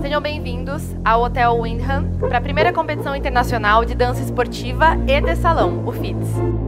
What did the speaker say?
Sejam bem-vindos ao Hotel Wyndham para a primeira competição internacional de dança esportiva e de salão, o FIDS.